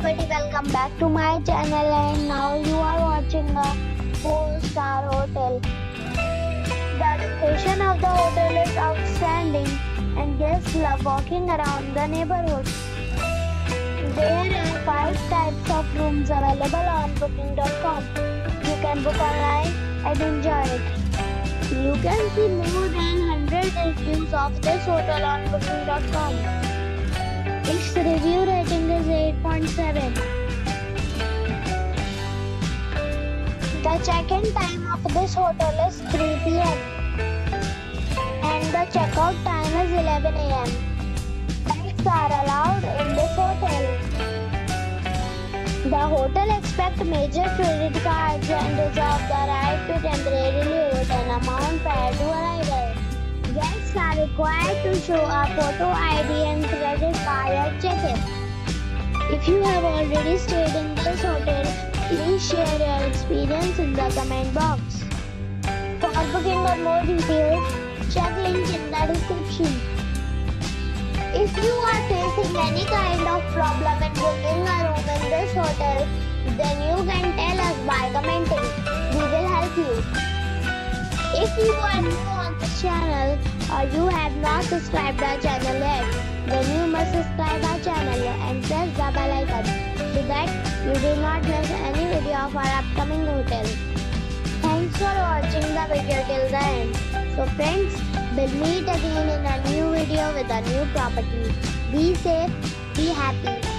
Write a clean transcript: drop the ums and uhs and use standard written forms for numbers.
everybody, welcome back to my channel, and now you are watching a 4-star hotel. The location of the hotel is outstanding and guests love walking around the neighborhood. There are 5 types of rooms available on booking.com. You can book online and enjoy it. You can see more than 100 reviews of this hotel on booking.com. Its review rating is 8.7. The check-in time of this hotel is 3 p.m. and the check-out time is 11 a.m. Pets are allowed in this hotel. The hotel accepts major credit cards and reserves the right to temporarily hold an amount prior to arrival. Guests are required to show a photo ID and credit card at check-in. If you have already stayed in this hotel, please share your experience in the comment box. For booking or more details, check link in the description. If you are facing any kind of problem in booking a room in this hotel, then you can tell us by commenting. We will help you. If you are new on this channel or you have not subscribed our channel yet, then you must subscribe our channel and press the bell icon so that you do not miss any video of our upcoming hotel. Thanks for watching the video till the end. So friends, we'll meet again in a new video with a new property. Be safe, be happy.